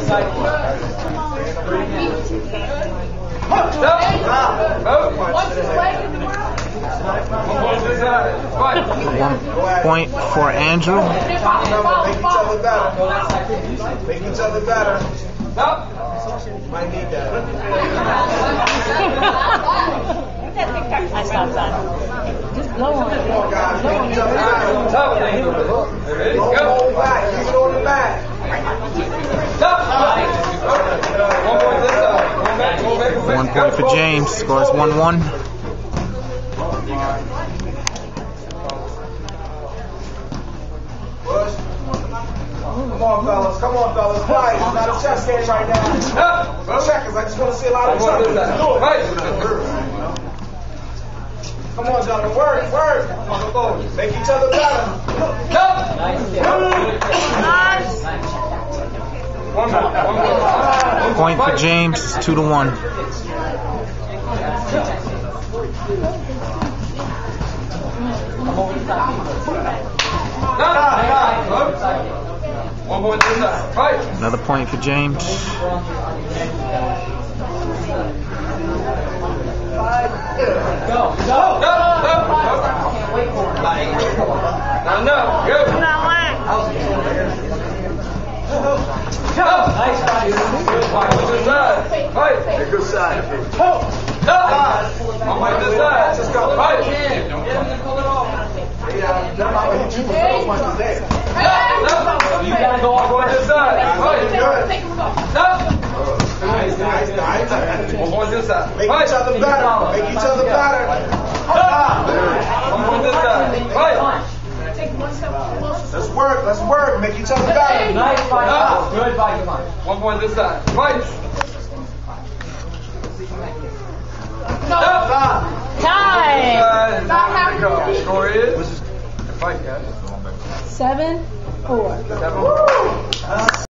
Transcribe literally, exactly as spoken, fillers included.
One point for Andrew. Make each other better. Make each other better. Might need that. I stopped that. Just blow on it. Come on, guys. Make each other better. Go back. Keep it on the back. One point for James. Scores one one. Come on, fellas. Come on, fellas. Quiet. It's not a chess game right now. Checkers. I just want to see a lot of checkers. Come on, gentlemen. Work, work. Make each other better. One more. One more. Point for James. It's two to one. One point this side. Right. Another point for James. Go. Go. Go. Go. Can't wait for it. No, no. Go. I'm not lying. Go. Nice side. Good side. Right. Good side. Go. One point this side. Just go. Right. Yeah. Pull it off. Yeah. No, no. Hit you with those punches there. You gotta go all the way to the side. Right. Good. Nice, nice, nice. One point this side. Make each other better. Make each other better. One point this side. Right. Let's work. Let's work. Make each other better. Nice fight. Good fight. One point this side. Right. Time. Time. Score is. Fight, guys. Seven, four. Seven.